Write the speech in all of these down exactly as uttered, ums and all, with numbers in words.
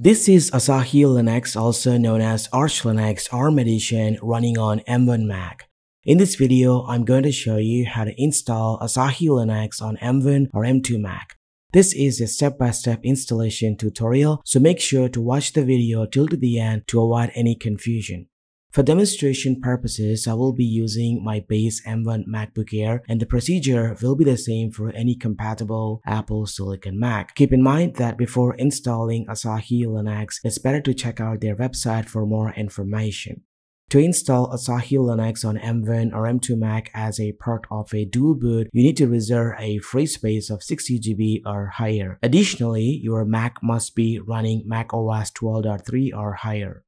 This is Asahi Linux, also known as Arch Linux ARM edition, running on M one Mac. In this video, I'm going to show you how to install Asahi Linux on M one or M two Mac. This is a step-by-step installation tutorial, so make sure to watch the video till to the end to avoid any confusion. For demonstration purposes, I will be using my base M one MacBook Air, and the procedure will be the same for any compatible Apple Silicon Mac. Keep in mind that before installing Asahi Linux, it's better to check out their website for more information. To install Asahi Linux on M one or M two Mac as a part of a dual boot, you need to reserve a free space of sixty gigabytes or higher. Additionally, your Mac must be running macOS twelve point three or higher.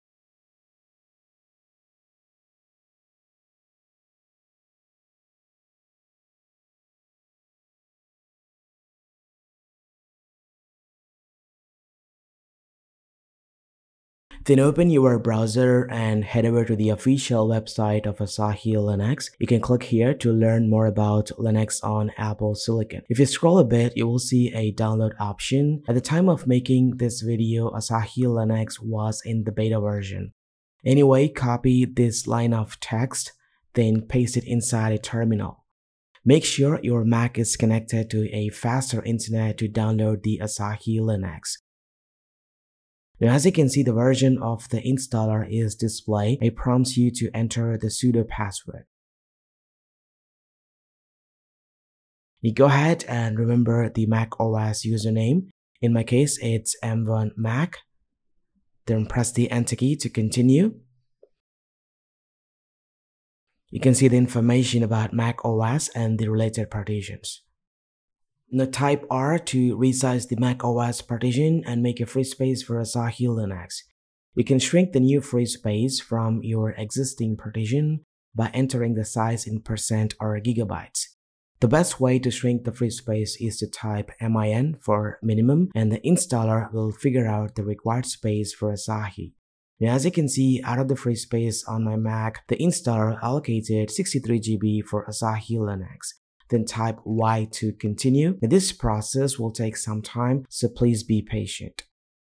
Then open your browser and head over to the official website of Asahi Linux. You can click here to learn more about Linux on Apple Silicon. If you scroll a bit, you will see a download option. At the time of making this video, Asahi Linux was in the beta version. Anyway, copy this line of text, then paste it inside a terminal. Make sure your Mac is connected to a faster internet to download the Asahi Linux. Now, as you can see, the version of the installer is displayed. It prompts you to enter the sudo password. You go ahead and remember the macOS username. In my case, it's M one Mac. Then press the Enter key to continue. You can see the information about macOS and the related partitions. Now type R to resize the macOS partition and make a free space for Asahi Linux. You can shrink the new free space from your existing partition by entering the size in percent or gigabytes. The best way to shrink the free space is to type min for minimum, and the installer will figure out the required space for Asahi. Now, as you can see, out of the free space on my Mac, the installer allocated sixty-three gigabytes for Asahi Linux. Then type Y to continue. Now, this process will take some time, so please be patient.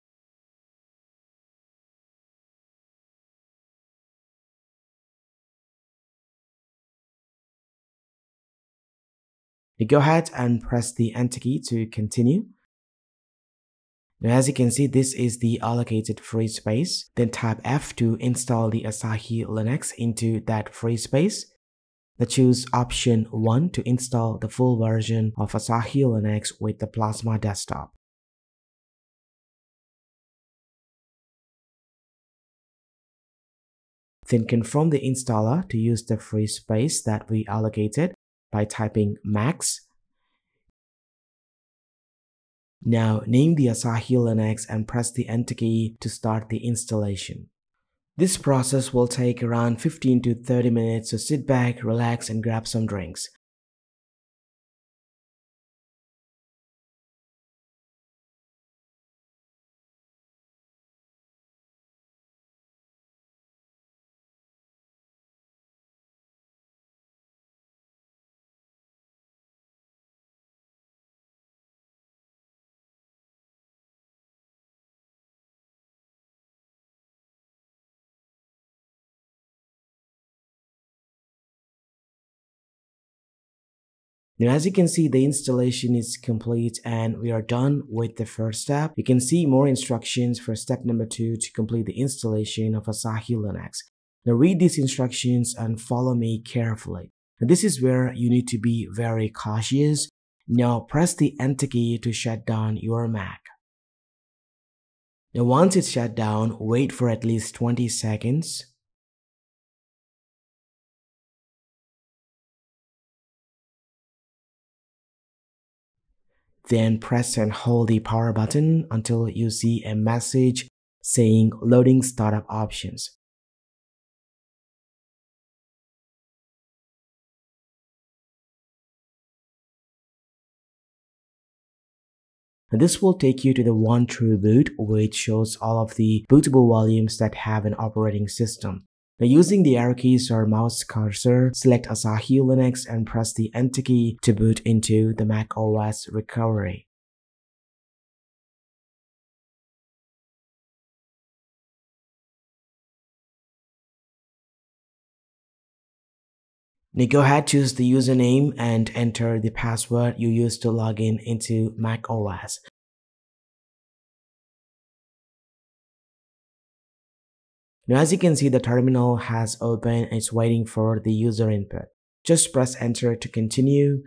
You go ahead and press the Enter key to continue. Now, as you can see, this is the allocated free space. Then type F to install the Asahi Linux into that free space. Now choose option one to install the full version of Asahi Linux with the Plasma desktop. Then confirm the installer to use the free space that we allocated by typing max. Now name the Asahi Linux and press the Enter key to start the installation. This process will take around fifteen to thirty minutes, so sit back, relax, and grab some drinks. Now, as you can see, the installation is complete and we are done with the first step. You can see more instructions for step number two to complete the installation of Asahi Linux. Now, read these instructions and follow me carefully. Now, this is where you need to be very cautious. Now, press the Enter key to shut down your Mac. Now, once it's shut down, wait for at least twenty seconds. Then press and hold the power button until you see a message saying loading startup options. And this will take you to the One True Boot, which shows all of the bootable volumes that have an operating system. Now, using the arrow keys or mouse cursor, select Asahi Linux and press the Enter key to boot into the macOS recovery. Now go ahead, choose the username and enter the password you used to log in into macOS. Now as you can see, the terminal has opened and it's waiting for the user input. Just press enter to continue.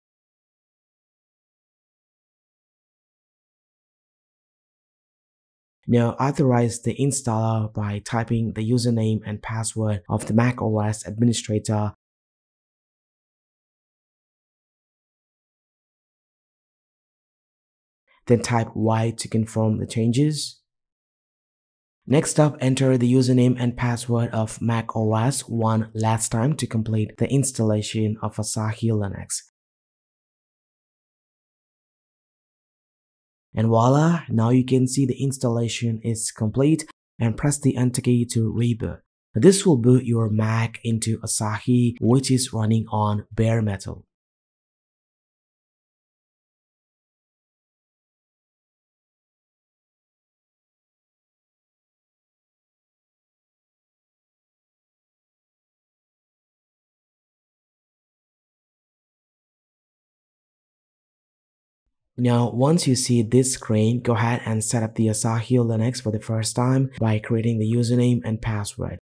Now authorize the installer by typing the username and password of the macOS administrator. Then type Y to confirm the changes. Next up, enter the username and password of macOS one last time to complete the installation of Asahi Linux. And voila, now you can see the installation is complete, and press the enter key to reboot. This will boot your Mac into Asahi, which is running on bare metal. Now, once you see this screen, go ahead and set up the Asahi Linux for the first time by creating the username and password.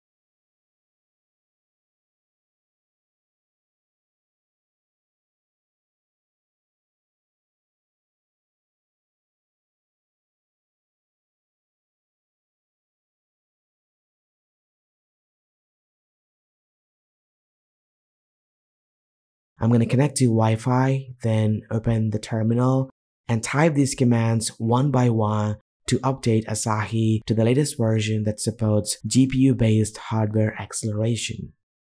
I'm going to connect to Wi-Fi, then open the terminal and type these commands one by one to update Asahi to the latest version that supports G P U-based hardware acceleration.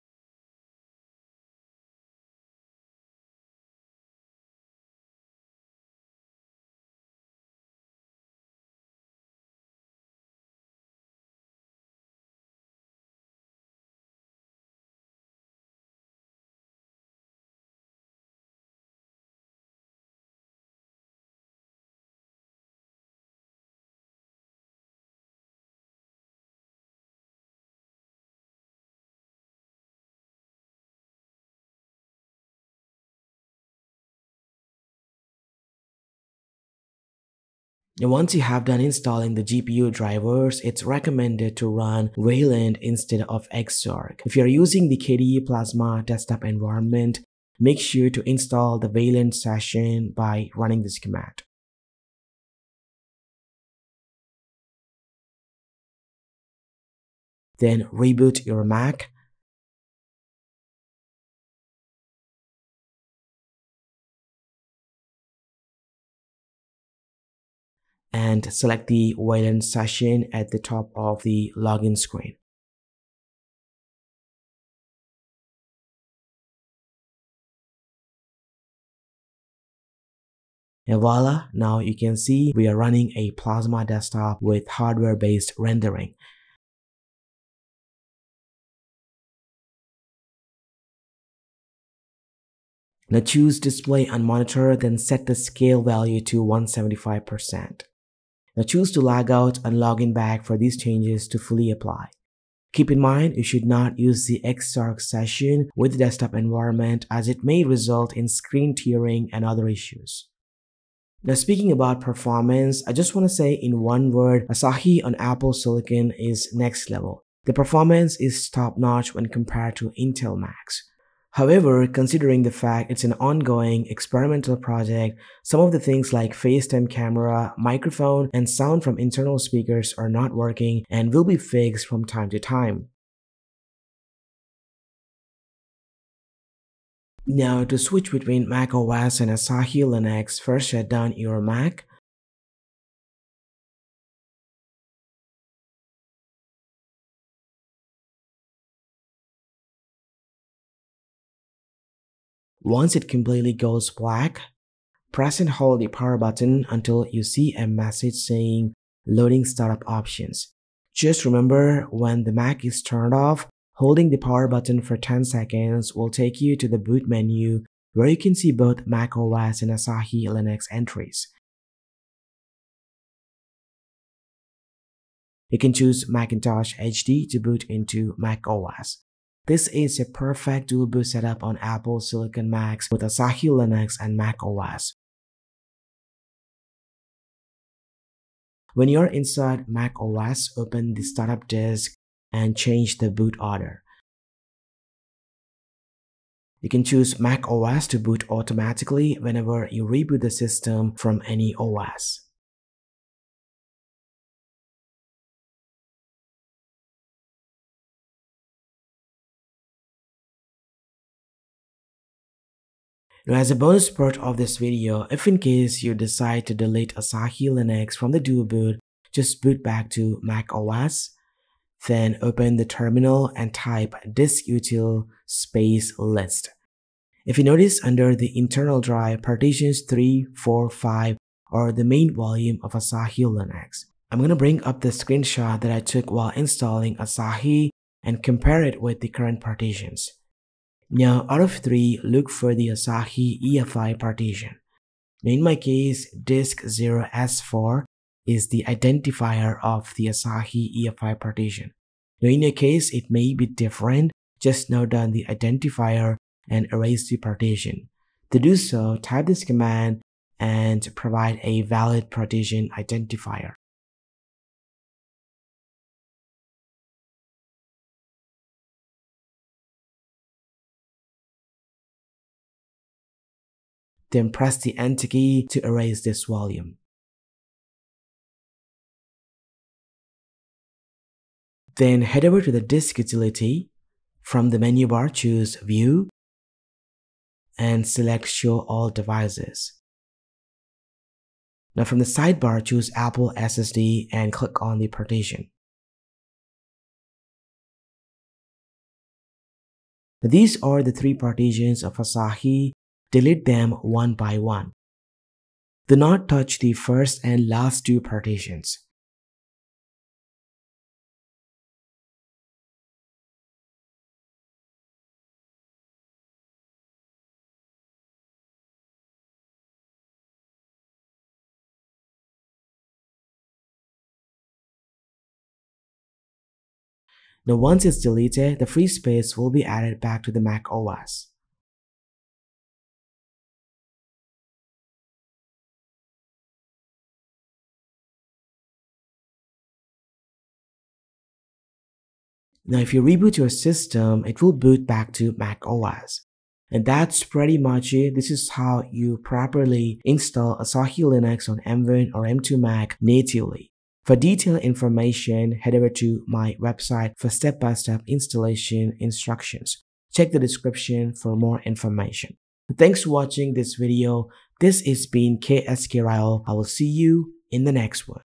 Now, once you have done installing the G P U drivers, it's recommended to run Wayland instead of Xorg. If you're using the K D E Plasma desktop environment, make sure to install the Wayland session by running this command. Then reboot your Mac. And select the Wayland session at the top of the login screen. And voila, now you can see we are running a Plasma desktop with hardware-based rendering. Now choose Display on Monitor, then set the scale value to one hundred seventy-five percent. Now choose to log out and log in back for these changes to fully apply. Keep in mind, you should not use the Xorg session with the desktop environment as it may result in screen tearing and other issues. Now speaking about performance, I just want to say in one word, Asahi on Apple Silicon is next level. The performance is top-notch when compared to Intel Macs. However, considering the fact it's an ongoing experimental project, some of the things like FaceTime camera, microphone, and sound from internal speakers are not working and will be fixed from time to time. Now, to switch between macOS and Asahi Linux, first shut down your Mac. Once it completely goes black, press and hold the power button until you see a message saying loading startup options. Just remember, when the Mac is turned off, holding the power button for ten seconds will take you to the boot menu where you can see both macOS and Asahi Linux entries. You can choose Macintosh H D to boot into macOS. This is a perfect dual boot setup on Apple Silicon Macs with Asahi Linux and Mac O S. When you're inside Mac O S, open the startup disk and change the boot order. You can choose Mac O S to boot automatically whenever you reboot the system from any O S. Now, as a bonus part of this video, if in case you decide to delete Asahi Linux from the dual boot, just boot back to Mac O S, then open the terminal and type disutil space list. If you notice under the internal drive, partitions three, four, five are the main volume of Asahi Linux. I'm going to bring up the screenshot that I took while installing Asahi and compare it with the current partitions. Now, out of three, look for the Asahi E F I partition. Now, in my case, disk zero S four is the identifier of the Asahi E F I partition. Now, in your case, it may be different. Just note down the identifier and erase the partition. To do so, type this command and provide a valid partition identifier. Then press the Enter key to erase this volume. Then head over to the disk utility. From the menu bar, choose View and select Show All Devices. Now from the sidebar, choose Apple S S D and click on the partition. Now, these are the three partitions of Asahi. Delete them one by one. Do not touch the first and last two partitions. Now once it's deleted, the free space will be added back to the Mac O S. Now if you reboot your system, it will boot back to Mac O S. And that's pretty much it. This is how you properly install Asahi Linux on M one or M two Mac natively. For detailed information, head over to my website for step-by-step installation instructions. Check the description for more information. Thanks for watching this video. This has been K S K Ryle. I will see you in the next one.